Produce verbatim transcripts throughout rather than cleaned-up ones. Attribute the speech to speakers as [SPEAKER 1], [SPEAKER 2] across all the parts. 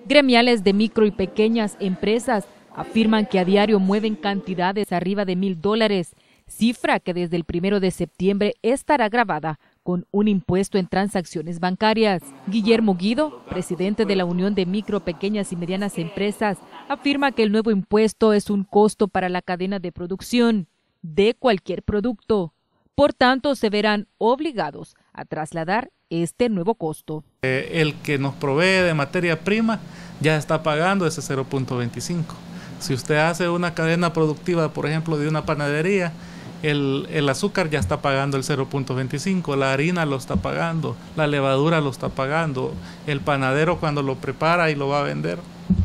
[SPEAKER 1] Gremiales de micro y pequeñas empresas afirman que a diario mueven cantidades arriba de mil dólares, cifra que desde el primero de septiembre estará grabada con un impuesto en transacciones bancarias. Guillermo Guido, presidente de la Unión de Micro, Pequeñas y Medianas Empresas, afirma que el nuevo impuesto es un costo para la cadena de producción de cualquier producto. Por tanto, se verán obligados a trasladar este nuevo costo.
[SPEAKER 2] El que nos provee de materia prima ya está pagando ese cero punto veinticinco. Si usted hace una cadena productiva, por ejemplo, de una panadería, el, el azúcar ya está pagando el cero punto veinticinco, la harina lo está pagando, la levadura lo está pagando, el panadero cuando lo prepara y lo va a vender,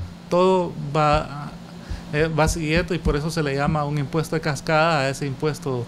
[SPEAKER 2] todo va, eh, va siguiendo, y por eso se le llama un impuesto de cascada a ese impuesto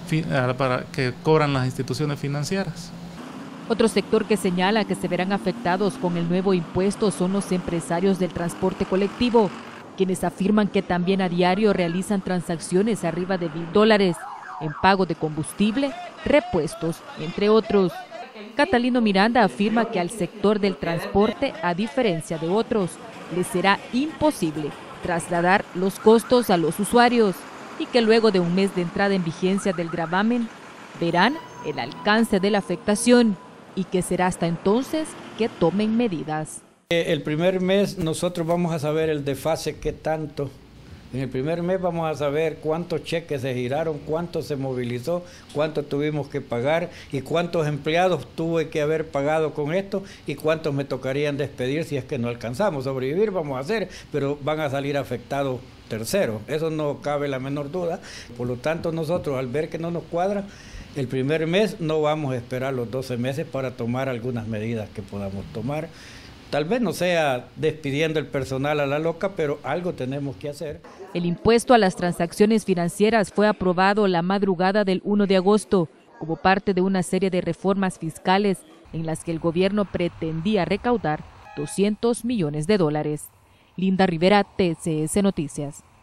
[SPEAKER 2] para que cobran las instituciones financieras.
[SPEAKER 1] Otro sector que señala que se verán afectados con el nuevo impuesto son los empresarios del transporte colectivo, quienes afirman que también a diario realizan transacciones arriba de mil dólares en pago de combustible, repuestos, entre otros. Catalino Miranda afirma que al sector del transporte, a diferencia de otros, les será imposible trasladar los costos a los usuarios y que luego de un mes de entrada en vigencia del gravamen verán el alcance de la afectación y que será hasta entonces que tomen medidas.
[SPEAKER 3] El primer mes nosotros vamos a saber el desfase qué tanto. En el primer mes vamos a saber cuántos cheques se giraron, cuánto se movilizó, cuánto tuvimos que pagar y cuántos empleados tuve que haber pagado con esto y cuántos me tocarían despedir si es que no alcanzamos. Sobrevivir vamos a hacer, pero van a salir afectados terceros. Eso no cabe la menor duda. Por lo tanto, nosotros al ver que no nos cuadra, el primer mes no vamos a esperar los doce meses para tomar algunas medidas que podamos tomar. Tal vez no sea despidiendo el personal a la loca, pero algo tenemos que hacer.
[SPEAKER 1] El impuesto a las transacciones financieras fue aprobado la madrugada del uno de agosto como parte de una serie de reformas fiscales en las que el gobierno pretendía recaudar doscientos millones de dólares. Linda Rivera, T C S Noticias.